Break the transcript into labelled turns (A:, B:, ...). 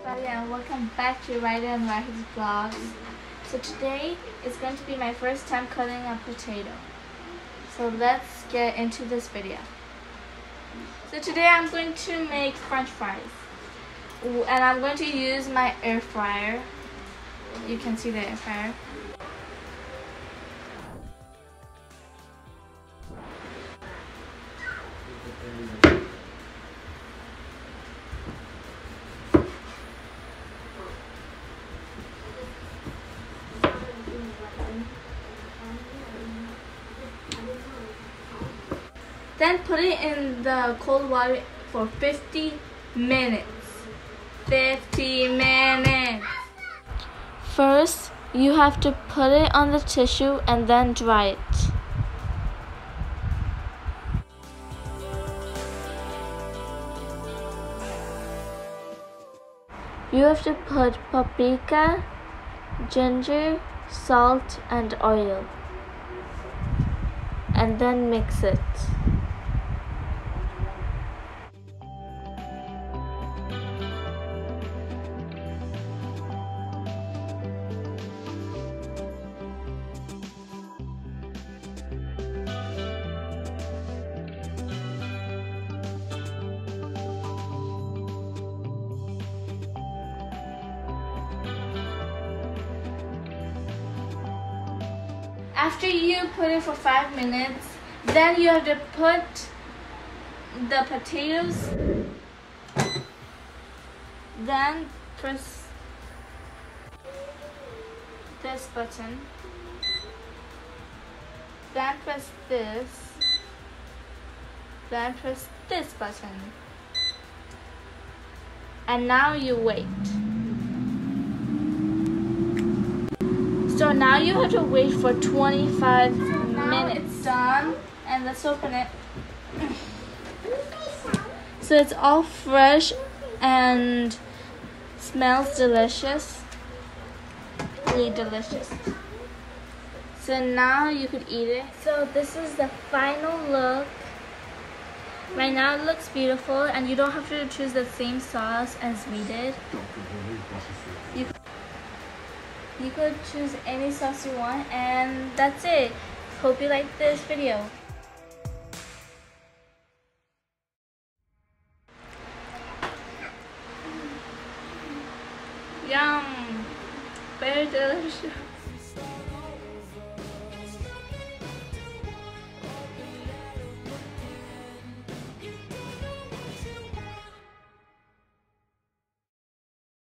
A: everybody, and welcome back to Ryder and Rahi's vlogs. So today is going to be my first time cutting a potato. So let's get into this video. So today I'm going to make french fries. And I'm going to use my air fryer. You can see the air fryer. Then put it in the cold water for 50 minutes. 50 minutes. First, you have to put it on the tissue and then dry it. You have to put paprika, ginger, salt, and oil, and then mix it. After you put it for 5 minutes, then you have to put the potatoes, then press this button, then press this, then press this button, and now you wait. So now you have to wait for 25 minutes. Done, and let's open it. So it's all fresh and smells delicious. Really delicious. So now you could eat it. So this is the final look. Right now it looks beautiful, and you don't have to choose the same sauce as we did. You could choose any sauce you want, and that's it. Hope you liked this video. Yum! Very delicious.